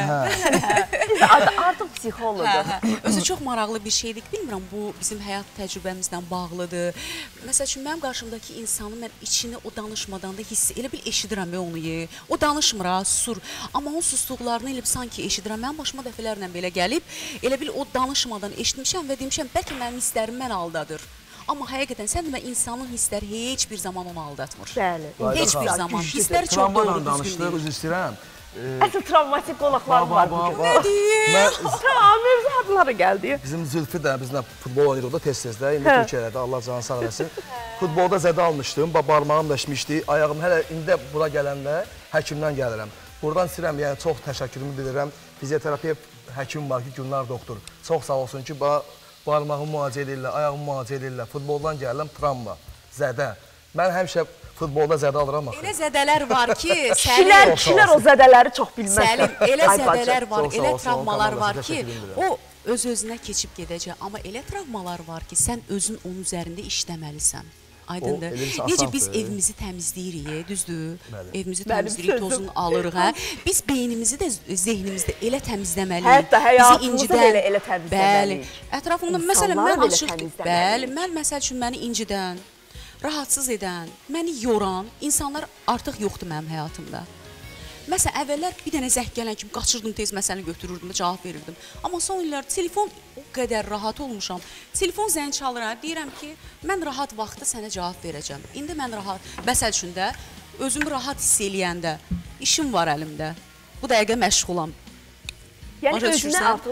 Artıq psixoloqdur. Özü çox maraqlı bir şeydir. Bilmirəm, bu bizim həyat təcrübəmizlə bağlıdır. Məsəl üçün, mənim qarşımdakı insanı mən içini o danışmadan da elə bil eşidirəm onu. O danışmır, susur. Amma onun susduqlarını elə sanki eşidirəm. Mənim başıma dəfələrlə belə gəlib, elə bil o danışmadan eşitmişəm və demişəm, bəlkə mənim hisslərim mən aldadır. Amma həqiqətən sən demə, insanın hissləri heç bir zaman onu aldatmır. Bəli. Heç bir zaman. Hissləri çox doğru düzgün üzr istəyirəm. Əsl travmatik qonaqlar var bugün. Nə deyir? Mövzu adları gəldi. Bizim Zülfü də bizlə futbol oynayır o da tez-tez də. İndi Türkiyədə Allah canı sağ eləsin. Futbolda zədə almışdım. Barmağım da şişmişdi. Ayağım hələ indi bura gələndə həkimdən gəlirəm. Buradan istəyirəm, yəni çox təşəkkürümü bildirirəm. Fizioterapiya həkim var ki, Gülnar doktor. Çox sağ olsun ki, barmağımı müalicə edirlər, ayağımı müalicə edirlər. Futboldan gəlirəm, travma, zədə. Mən həmişə futbolda zədə alıram axı. Elə zədələr var ki, kişilər o zədələri çox bilməzlər. Səlim, elə zədələr var, elə travmalar var ki, o öz-özünə keçib gedəcək. Amma elə travmalar var ki, sən özün onun üzərində işləməlisən. Aydındır. Necə biz evimizi təmizləyirik, düzdür? Evimizi təmizləyirik, tozunu alırıq. Biz beynimizi də, zehnimizi də elə təmizləməliyik. Hətta həyatımızı da elə təmizləməliyik. Ətrafımda, məsələn, mən açıq, mən məsəl üçün məni incidən, rahatsız edən, məni yoran insanlar artıq yoxdur mənim həyatımda. Məsələn, əvvəllər bir dənə zəng gələn kimi qaçırdım, tez məsələni götürürdüm, cavab verirdim. Amma son illər telefon o qədər rahat olmuşam. Telefon zəng çalır, deyirəm ki, mən rahat vaxtda sənə cavab verəcəm. İndi mən rahat, məsəl üçün də, özümü rahat hiss eləyəndə, işim var əlimdə. Bu dəqiqə məşğulam. Yəni özünə artıq,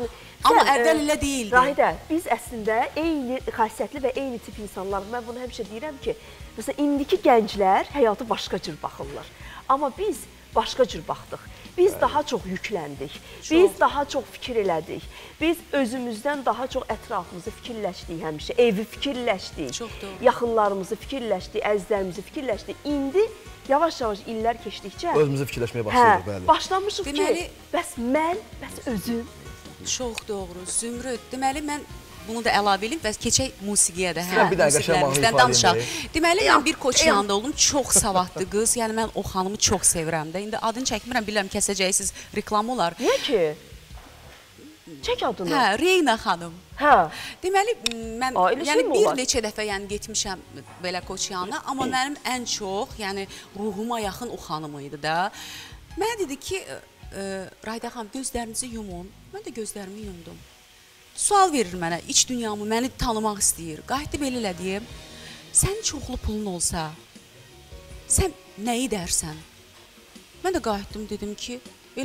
Amma əvvəl elə deyildi. Rahidə, biz əslində eyni xasiyyətli və eyni tip insanlar. Mən bunu həmişə deyirəm ki, məsələn, indiki gənclər həyatı başqa cür baxırlar. Amma biz başqa cür baxdıq. Biz daha çox yükləndik, biz daha çox fikir elədik, biz özümüzdən daha çox ətrafımızı fikirləşdik həmişə, evi fikirləşdik, yaxınlarımızı fikirləşdik, əzizlərimizi fikirləşdik. İndi yavaş-yavaş illər keçdikcə özümüzü fikirləşməyə başlayırıq, bəli. Başlamışıq ki, bəs mən, bəs özüm. Çox doğru, Zümrüd. Deməli, mən bunu da əlavə edeyim və keçək musiqiyə də. Bir dəqiqə şəhmahını ifadə edeyim. Deməli, mən bir Koçyanda olum, çox savadlı qız. Yəni, mən o xanımı çox sevirəm də. İndi adını çəkmirəm, bilirəm, kəsəcəksiniz, reklam olar. Niyə ki? Çək adını. Hə, Reyna xanım. Hə. Deməli, mən bir neçə dəfə getmişəm belə Koçyana, amma mənim ən çox, yəni ruhuma yaxın o xanım idi da. Mənə dedi ki, Rayda xanım, gözlərinizi yumun. Mən də gözlərimi yumdum. Sual verir mənə, iç dünyamı, məni tanımaq istəyir. Qayıtdı belə elə deyim, sənin çoxlu pulun olsa, sən nə edərsən? Mən də qayıtdım, dedim ki,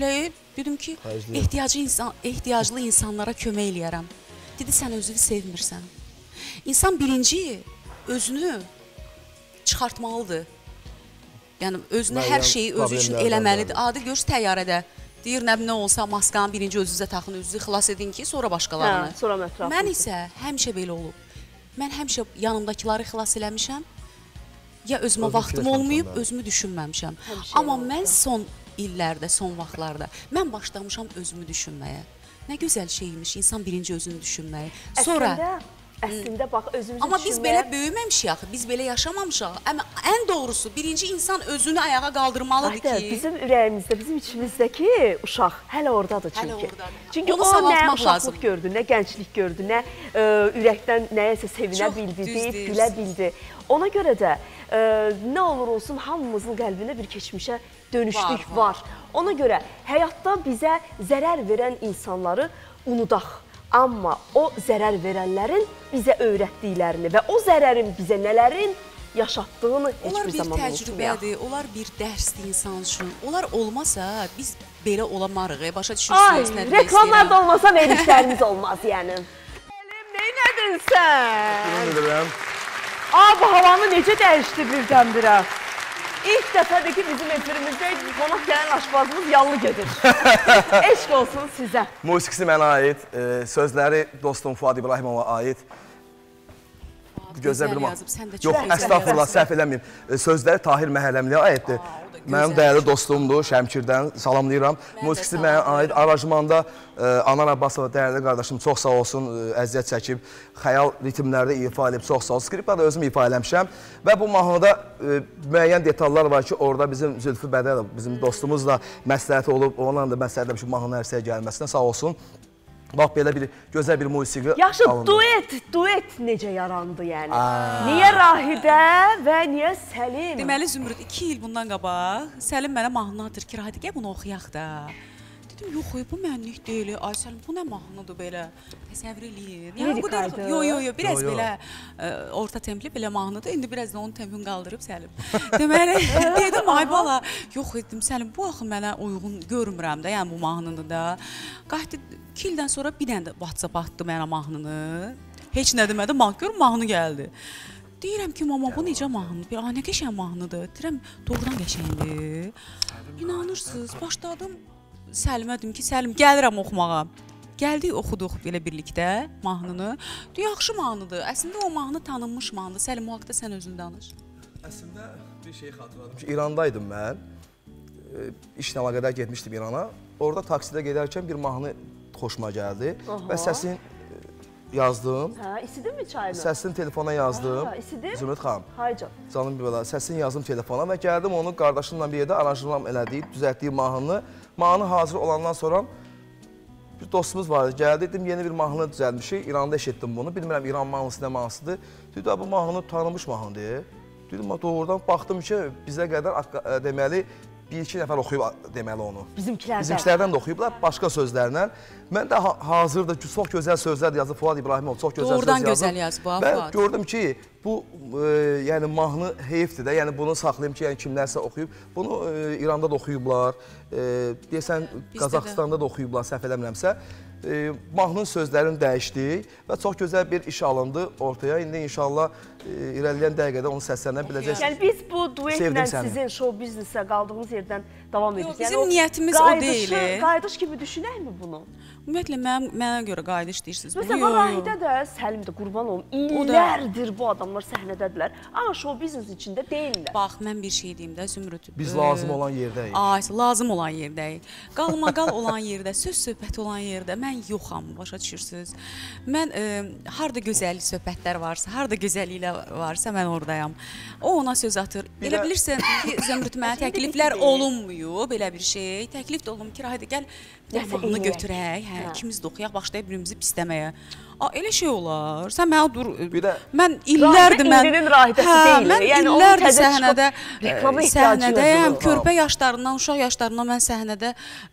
ehtiyaclı insanlara kömək eləyərəm. Dedi, sən özünü sevmirsən. İnsan birinci özünü çıxartmalıdır. Yəni, özünə hər şeyi özü üçün eləməlidir. Adi görürsün təyyarədə. Deyir, nə olsa maskanı birinci özünüzə taxın, özünüzü xilas edin ki, sonra başqalarını. Sonra ətrafını. Mən isə həmişə belə olub. Mən həmişə yanımdakiləri xilas eləmişəm. Ya özümə vaxtım olmayıb, özümü düşünməmişəm. Amma mən son illərdə, son vaxtlarda mən başlamışam özümü düşünməyə. Nə gözəl şeymiş insan birinci özünü düşünməyi. Sonra Əslində, bax, özümüzü amma biz belə böyüməmişik axı, biz belə yaşamamışıq. Amma ən doğrusu, birinci insan özünü ayağa qaldırmalıdır ki... Bizim ürəyimizdə, bizim içimizdəki uşaq hələ oradadır çünki. Çünki o nə uşaqlıq gördü, nə gənclik gördü, nə ürəkdən nəyəsə sevinə bildi, deyib gülə bildi. Ona görə də nə olur olsun, hamımızın qəlbində bir keçmişə dönüşlük var. Ona görə həyatda bizə zərər verən insanları unudaq. Amma o zərər verənlərin bizə öyrətdiklərini və o zərərin bizə nələrin yaşatdığını heç bir zaman unutmayaq. Onlar bir təcrübədir, onlar bir dərsdir insan üçün. Onlar olmasa biz belə olamarıq, başa düşürsünüz nə demək istəyirəm. Reklamlar da olmasa verilişlərimiz olmaz yəni. Əlim, neynədin sən? Bilirəm. Bu havanı necə dəyişdi birdən-birə? İlk dəfədir ki, bizim efirimizdə qonaq gələn aşbazımız yanlı gedir. Eşq olsun sizə. Musiqisi mənə aid, sözləri dostum Fuad İbrahimova aid. Gözəl yazıb, sən də çox gözəl yazıb. Yox, əstəğfurullah, səhv eləməyim. Sözləri Tahir Məhərrəmliyə aiddir. Mənim dəyərli dostumdur, Şəmkirdən salamlayıram. Musiqisi mənə aid. Aranjmanda Anar Abbasova dəyərli qardaşım çox sağ olsun, əziyyət çəkib, xəyal ritmlərdə ifa edib, çox sağ olsun. Skriptda da özüm ifa eləmişəm. Və bu mahnıda müəyyən detallar var ki, orada bizim Zülfü Bədəlov, bizim dostumuz da məsləhəti olub, onunla da məsləhət eləmişim mahnının ərsəyə gəlməsinə sağ olsun. Bax, belə bir gözəl bir musiqi alındı. Yaxşı, duet necə yarandı yəni? Niyə Rahidə və niyə Səlim? Deməli, Zümrüd, 2 il bundan qabaq Səlim mənə mahnını atır ki, Rahidə, gəl bunu oxuyaq da. Dedim, yox, bu mənlik deyil. Ay, Səlim, bu nə mahnıdır belə? Təsəvvür eləyin. Lirikaydı. Yox, biraz belə orta templi belə mahnıdır. İndi biraz da onun tempini qaldırıb Səlim. Deməli, dedim, ay bala, yox, dedim, Səlim, bu axı mənə uyğun görmürəm də, yəni bu mahnını da. Qayıtdı, 2 ildən sonra bir dənə də WhatsApp atdı mənə mahnını. Heç nə demədi, gör, mahnı gəldi. Deyirəm ki, mama, bu necə mahnıdır? Nə qəşəng mahnıdır. Deyirəm, doğrudan qəşəngdir. İnanırsınız, başladım. Səlimə dedim ki, Səlim, gəlirəm oxumağa. Gəldik, oxuduq belə birlikdə mahnını. Yaxşı mahnıdır. Əslində o mahnı tanınmış mahnıdır. Səlim, o haqda sən özün danış. Əslində bir şey xatırladım ki, İrandaydım mən. İşlə əlaqədar getmişdim İrana. Orada taksidə gedərkən bir mahnı xoşuma gəldi. Və səsini yazdım. İsidinmi çayını? Səsini telefona yazdım. İsidim? Zümrüd xanım. Haycan. Canım bir belə, səsini yazdım telefona və gəldim onu qardaşımla bir yerdə aranjman elədik, düzəltdiyi mahnını. Mahnı hazır olandan sonra bir dostumuz vardı, gəldi, dedim, yeni bir mahnı düzəlmişik, İranda eşitdim bunu, bilmirəm İran mahnısı nə mahnısıdır. Dedi, bu mahnı tanınmış mahnıdır. Dedim, doğrudan baxdım ki, bizə qədər deməli, bir-iki nəfər oxuyub deməli onu. Bizimkilərdən də oxuyublar, başqa sözlərlə. Mən də hazırda çox gözəl sözlər yazıb, Fuad İbrahimov çox gözəl söz yazıb. Doğrudan gözəl yazıb, Fuad. Və gördüm ki, bu yəni mahnı heyfdir də, yəni bunu saxlayım ki, yəni kimlərsə oxuyub. Bunu İranda da oxuyublar, deyəsən Qazaxıstanda da oxuyublar, səhv eləmirəmsə. mahnının sözlərini dəyişdik və çox gözəl bir iş alındı ortaya. İndi inşallah irəliləyən dəqiqədə onun səslənə biləcəksiniz. Yəni biz bu duetlə sizin show biznesə qaldığımız yerdən davam edirik. Bizim niyyətimiz o deyil. Qayıdış kimi düşünəkmi bunu? Ümumiyyətlə, mənə görə qayıdış deyirsiniz. Məsələn, Rahidə də, Səlim də, qurban olum, illərdir bu adamlar səhnədədirlər. Amma show biznes içində deyirlər. Bax, mən bir şey deyim də, Zümrüd. Biz lazım olan yerdəyik. Lazım olan yerdəyik. Qalmaqal olan yerdə, söz-söhbət olan yerdə mən yoxam, başa düşürsünüz. Mən harada gözəl söhbətlər varsa, harada gözəlliklə varsa mən oradayam. O ona söz atır. Elə bilirsən ki, Zümrüd, mənə təkliflər olunmuyor, belə bir şey. Təklif də olunmur ki, Rahidə, gəl mahnını götürək, ikimiz də oxuyaq, başlayaq birimizi pisləməyə. Elə şey olar. Sən mənə dur. Mən illərdir səhnədəyəm, körpə yaşlarından, uşaq yaşlarından mən səhnədə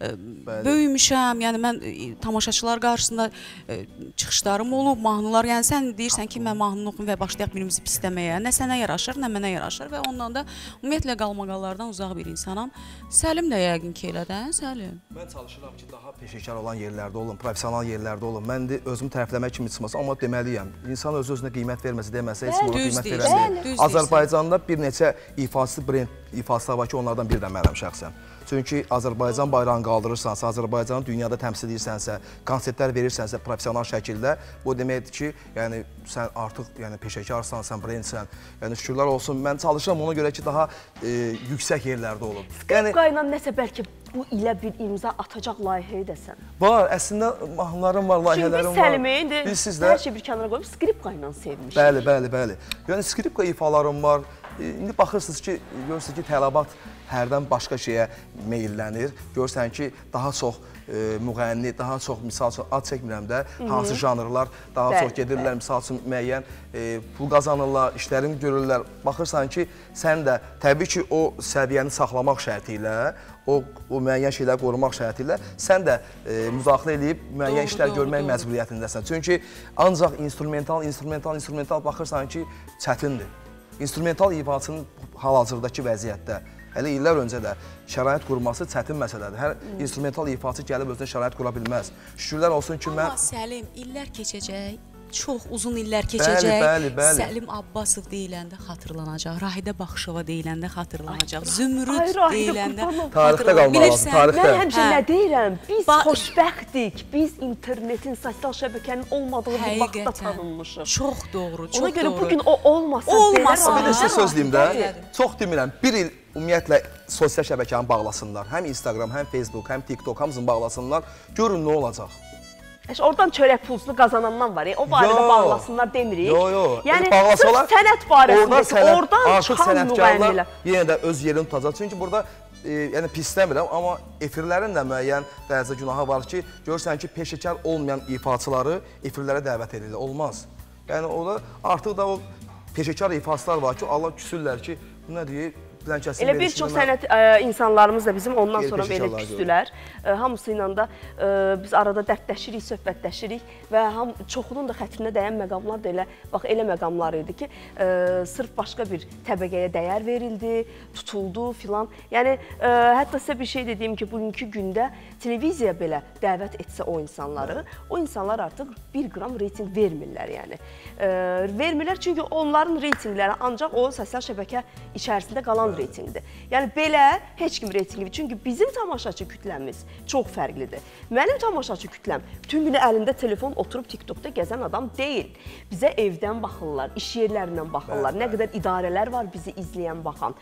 böyümüşəm. Yəni mən tamaşaçılar qarşısında çıxışlarım olub, mahnılar. Yəni sən deyirsən ki, mən mahnını oxuyum və başlayaq birimizi pisləməyə. Nə sənə yaraşır, nə mənə yaraşır və ondan da ümumiyyətlə qalmaqallardan uzaq bir insanam. Səlim də yəqin ki, elədən, Səlim. Mən çalışıram ki, daha peşəkar olan yerlərdə olum, professional yerlərdə olum. Mən də özümü tərəfləmək kimi çıxmasın, amma deməliyəm. İnsan öz-özünə qiymət verməsə, deməsə, heç ona qiymət verəməyəm. Azərbaycanda bir neçə ifaçılı brend ifaslar var ki, onlardan bir də mənəm şəxsən. Çünki Azərbaycan bayrağını qaldırırsansa, Azərbaycanı dünyada təmsil edirsənsə, konsertlər verirsənsə professional şəkildə, bu deməkdir ki, yəni sən artıq peşəkarsan, sən brendsən. Yəni şükürlər olsun, mən çalışıram ona görə ki, daha yüksək yerlərdə olub. Skripka ilə nəsə bəlkə bu ilə bir imza atacaq layihə edəsən? Var, əslində mahnılarım var, layihələrim var. Şimdi biz Səlimi hər şey bir kənara qoyub skripka ilə sevmişik. Bəli. Yəni skripka ifalarım var. İndi baxırsınız ki, görürsünüz ki, tələbat hərdən başqa şeyə meyillənir. Görürsən ki, daha çox müğənni, daha çox, misal üçün, ad çəkmirəm də, hansı janrlar daha çox gedirlər, misal üçün, müəyyən pul qazanırlar, işlərini görürlər. Baxırsan ki, sən də təbii ki, o səviyyəni saxlamaq şərti ilə, o müəyyən şeyləri qorumaq şərti ilə sən də müdaxilə edib müəyyən işlər görmək məcburiyyətindəsən. Çünki ancaq instrumental baxırsan ki, çətindir. İnstrumental ifaçının hal-hazırdakı vəziyyətdə, hələ illər öncə də şərait qurması çətin məsələdir. Hər instrumental ifaçı gəlib özünə şərait qura bilməz. Şükürlər olsun ki, mən... Amma Səlim, illər keçəcək, çox uzun illər keçəcək. Səlim Abbasov deyiləndə xatırlanacaq, Rahidə Baxışova deyiləndə xatırlanacaq, Zümrüd deyiləndə xatırlanacaq. Tarixdə qalmalı lazım, tarixdə. Mən həmişə nə deyirəm, biz xoşbəxtdik, biz internetin, sosial şəbəkənin olmadığı bir vaxtda tanınmışıq. Çox doğru, çox doğru. Ona görə bugün o olmasa... Bir də sizə söz deyim də, çox demirəm, bir il ümumiyyətlə sosial şəbəkəni bağlasınlar. Həm Instagram, həm Facebook, həm TikTok, hamısını bağlasınlar. Görün nə olacaq. Oradan çörək pulsunu qazanandan var. O barədə bağlasınlar demirik. Yox. Yəni, sırf sənət barəsindəki, oradan çıxan müğənnilər. Yenə də öz yerini tutacaq. Çünki burada, yəni pisləmirəm, amma efirlərin də müəyyən dərəcə günahı var ki, görürsən ki, peşəkar olmayan ifaçıları efirlərə dəvət edirlər. Olmaz. Yəni, orada artıq da o peşəkar ifaçılar var ki, Allah küsürlər ki, bu nə deyir? Elə bir çox sənət insanlarımız da bizim ondan sonra belə küstülər. Hamısı ilə də biz arada dərdləşirik, söhbətləşirik və çoxunun da xətrinə dəyən məqamlar da elə məqamlar idi ki, sırf başqa bir təbəqəyə dəyər verildi, tutuldu filan. Yəni, hətta sizə bir şey dediyim ki, bugünkü gündə televiziya belə dəvət etsə o insanlar artıq 1 qram reyting vermirlər, yəni. Vermirlər çünki onların reytingləri ancaq o sosial şəbəkə içərisində qalan reytingdir. Yəni, belə heç kim reytingi, çünki bizim tamaşaçı kütləmiz çox fərqlidir. Mənim tamaşaçı kütləm bütün günü əlində telefon oturub TikTokda gəzən adam deyil. Bizə evdən baxırlar, iş yerlərindən baxırlar, nə qədər idarələr var bizi izləyən, baxan.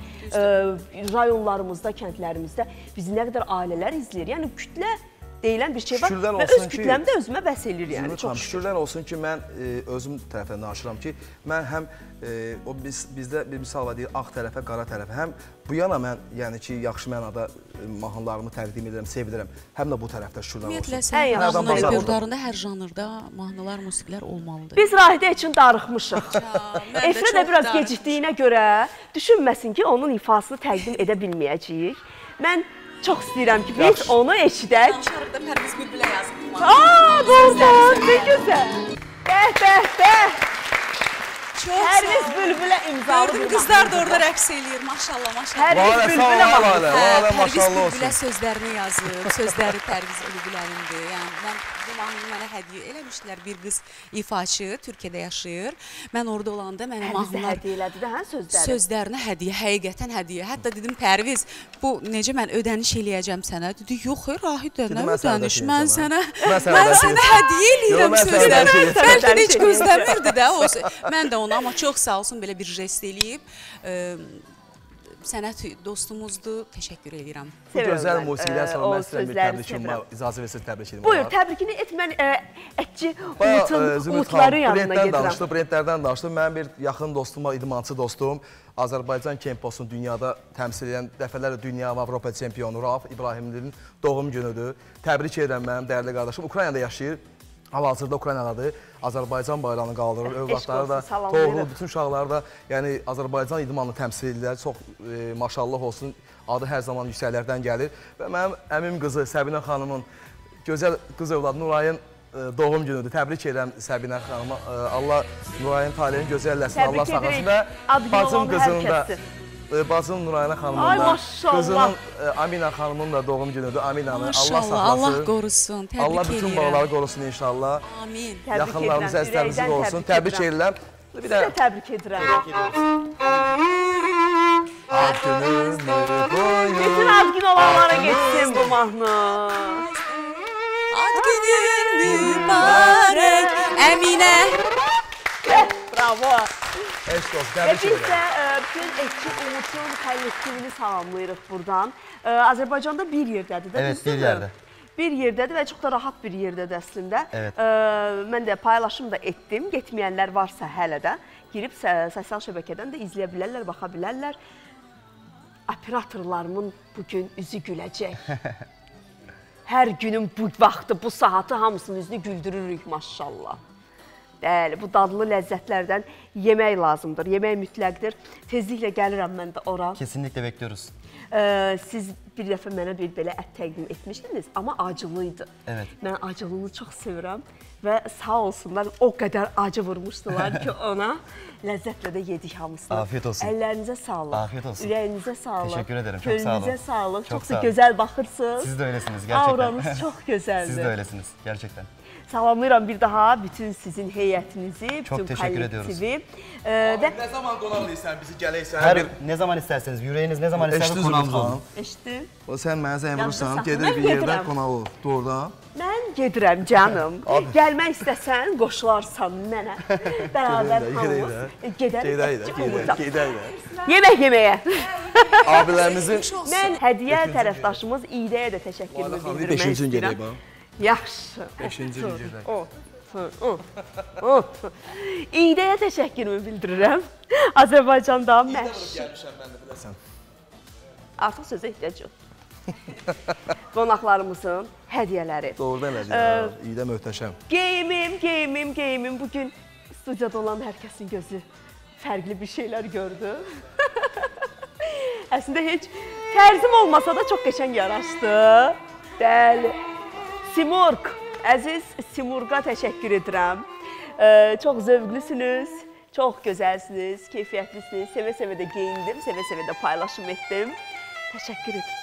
Rayonlarımızda, kəndlərimizdə bizi nə qədər ailələr izləyir. Yəni, kütlə deyilən bir şey var və öz kütləm də özümə bəs edir, yəni. Şükürlər olsun ki, mən özüm tərəfdən danışıram ki, mən həm bizdə bir misal var deyir, ağ tərəfə, qara tərəfə, həm bu yana mən, yəni ki, yaxşı mənada mahnılarımı təqdim edirəm, sevilirəm, həm də bu tərəfdə şükürlər olsun. Ümumiyyətlə, sən mahnı repertuarında hər janrda mahnılar, musiqilər olmalıdır. Biz Rahidə üçün darıxmışıq. Efrə də biraz gecikdiyinə görə düşünməsin ki, onun ifasını təqdim edə bilməyəcəyik. Mən çox istəyirəm ki, biz onu eşidək. Danışarıq da Pərviz Bülbülə yazıb. Doğrudan, nə gözəl. Bəh. Pərviz Bülbülə imza gördüm, qızlar da orada rəqs eləyir, maşallah, maşallah. Pərviz Bülbülə baxın. Pərviz Bülbülə sözlərini yazıb, sözləri Pərviz Bülbülənindir. Yəni, mən bu mahnını mənə hədiyyə eləmişdilər, bir qız ifaçı, Türkiyədə yaşayır. Mən orada olanda mənə mahnılar... Hədiyyə elədi də, hə, sözləri? Sözlərinə hədiyyə, həqiqətən hədiyyə. Hətta dedim, Pərviz, bu necə mən ödəniş eləyəcəm sənə? Dedi, yox, Rahidə, nə ödəniş? Mən sənə hədiyyə eləyirəm sözləri. Bəlkə də heç gözləmirdi də. Mən də ona, amma çox sağ olsun, belə bir jest eləyib. Sənət dostumuzdur, təşəkkür edirəm. Bu gözəl musiqidən sonra mən sizə bir təbrikim var, icazə versiniz təbrik edim. Buyur, təbrikini et, mən ətçi Umutların yanına gedirəm. Brendlərdən danışdım. Mənim bir yaxın dostum var, idmançı dostum. Azərbaycan Kemposunu dünyada təmsil edən dəfələrlə dünya və Avropa çempionu Rauf İbrahimlinin doğum günüdür. Təbrik edirəm mənim dəyərli qardaşım. Ukraynada yaşayır. Hal-hazırda Ukraynadadır. Azərbaycan bayrağını qaldırır. Övladları da, toğlu, bütün uşaqları da yəni Azərbaycan idmanını təmsil edirlər. Çox maşallah olsun. Adı hər zaman yüksəklərdən gəlir. Və mənim əmim qızı Səbinə xanımın gözəl qız övladı Nurayın doğum günüdür. Təbrik edirəm Səbinə xanıma. Allah Nurayın talihini gözəlləsin, Allah saxlasın və bacım qızının da bacım Nurayına xanımın da, qızının Amina xanımın da doğum günüdür. Aminanı Allah saxlasın. Allah qorusun, təbrik edirəm. Allah bütün bağları qorusun inşallah. Amin. Yaxınlarımız, əzizlərimiz olsun. Təbrik edirəm. Siz də təbrik edirəm. Ad günü boyu. Bütün ad gün olanlara geçsin bu mahnı. Ad günün mübarək Əminə. Bravo. Eşk olsun, Və təbrik biz edirəm. də bütün Etçi Umutun kollektivini salamlayırıq buradan. Azərbaycanda bir yerdədir də, Evet, bir yerdə. Bir yerdədir və çox da rahat bir yerdədir əslində. Evet. Mən də paylaşım da etdim. Getməyənlər varsa hələ də girib sosial şəbəkədən də izləyə bilərlər, baxa bilərlər. Operatorlarımın bugün üzü güləcək. Hər günün bu vaxtı, bu saatı hamısının üzünü güldürürük maşallah. Bəli, bu dadlı ləzzətlərdən yemək lazımdır, yemək mütləqdir. Tezliklə gəlirəm mən də ora. Kesinlikle bekliyoruz. Siz bir dəfə mənə bir belə ət təqdim etmişdiniz, amma acılıydı. Evet. Mən acılığını çox sevirəm və sağ olsunlar o qədər acı vurmuşdular ki ona. Ləzzətlə də yedik hamısını. Afiyet olsun. Əllərinizə sağlıq. Afiyet olsun. Ürəyinizə sağlıq. Teşekkür ederim, çok sağ olun. Gönlünüzə sağlıq. Çok Çox sağ da olun. gözəl baxırsınız. Siz de öylesiniz gerçekten. Auranız çox gözəldir. Siz de öylesiniz gerçekten. Salamlayıram bir daha bütün sizin heyətinizi, Çok bütün teşekkür ediyoruz. kollektivi. Ne zaman qonaqlayırsan bizi gələksən? Her ne zaman isterseniz, yüreğiniz ne zaman isterse konağımız olun. Eşitdim. Sən mənə zəng vurursan, Mən gedir bir yerdə gedirəm. qonaq ol. Doğrudan. Mən gedirəm canım. Gəlmək istəsən qoşularsan mənə. Bərabər hamımız gedərik. Gedək. Yemək yeməyə. Abilərimizin Mən hədiyyə tərəfdaşımız İdəyə də təşəkkürümü bildirmək beşinci istəyirəm. gedək bax. Yaxşı. 5-ci gedək. İdəyə təşəkkürümü bildirirəm. Azərbaycanda məşhur. Gəlmişəm mən də biləsən. Artıq sözə ehtiyac yox. Qonaqlarımızın hədiyyələri. Doğrudan elədir. İyidə möhtəşəm. Geyimim. Bugün studiyada olan hər kəsin gözü fərqli bir şeylər gördü. Əslində heç tərzim olmasa da çox qəşəng yaraşdı. Bəli. Simurq, əziz Simurqa təşəkkür edirəm. Çox zövqlüsünüz, çox gözəlsiniz, keyfiyyətlisiniz. Sevə-sevə də geyindim, sevə-sevə də paylaşım etdim. Təşəkkür edirəm.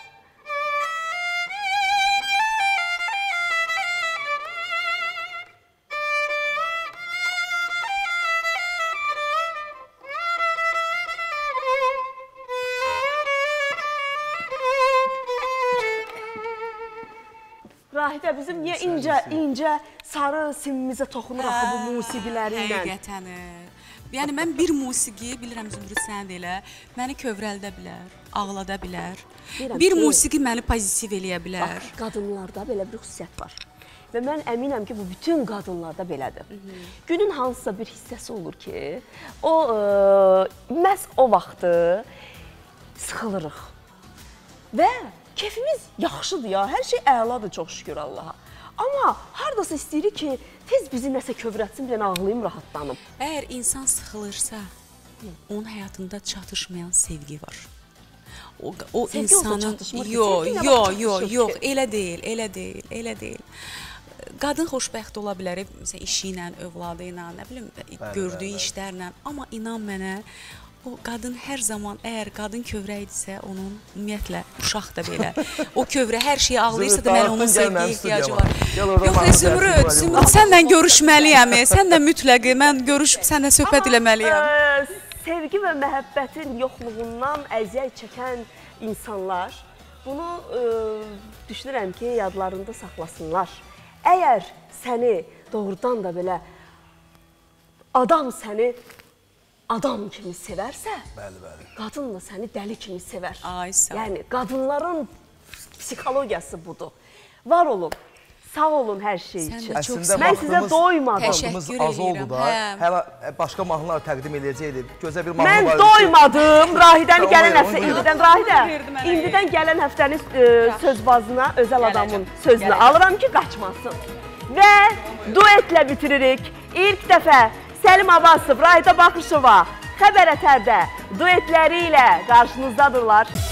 Rahidə, bizim niyə incə, sarı simimizə toxunur axı bu musiqiləri ilə? Həqiqətən. Yəni, mən bir musiqi, bilirəm Zümrüd sənə də elə, məni kövrəldə bilər, ağlada bilər. Bir musiqi məni pozitiv eləyə bilər. Bax, qadınlarda belə bir xüsusiyyət var. Və mən əminəm ki, bu bütün qadınlarda belədir. Günün hansısa bir hissəsi olur ki, məhz o vaxtı sıxılırıq. Və keyfimiz yaxşıdır ya, hər şey əladır, çox şükür Allaha. Amma haradasa istəyirik ki, tez bizi nəsə kövrətsin, bir ağlayım, rahatlanım. Əgər insan sıxılırsa, onun həyatında çatışmayan sevgi var. O insanın... Yox, elə deyil. Qadın xoşbəxt ola bilər, məsələn, işi ilə, övladı ilə, nə bilim, gördüyü işlərlə. Amma inan mənə, o qadın hər zaman, əgər qadın kövrək idisə, onun ümumiyyətlə uşaq da belə, o kövrə hər şeyi ağlayırsa da mən onun sevgiyə ihtiyacı var. Yox, Zümrüd, sənlə görüşməliyəm, sənlə mütləq, mən görüşüb sənlə söhbət eləməliyəm. Sevgi və məhəbbətin yoxluğundan əziyyət çəkən insanlar bunu düşünürəm ki, yadlarında saxlasınlar. Əgər səni doğrudan da belə adam səni adam kimi sevərsə, qadın da səni dəli kimi sevər. Yəni, qadınların psixologiyası budur. Var olun, sağ olun hər şey üçün. Mən sizə doymadım. Vaxtımız az oldu da, hələ başqa mahnılar təqdim edəcəkdik. Gözəl bir mahnı var. Mən doymadım. Rahidəni gələn həftə, indidən gələn həftənin sözbazına, özəl adamın sözünü alıram ki, qaçmasın. Və duetlə bitiririk. İlk dəfə Səlim Abbasov, Rahida Baxışova Xəbər Ətərdə duetləri ilə qarşınızdadırlar.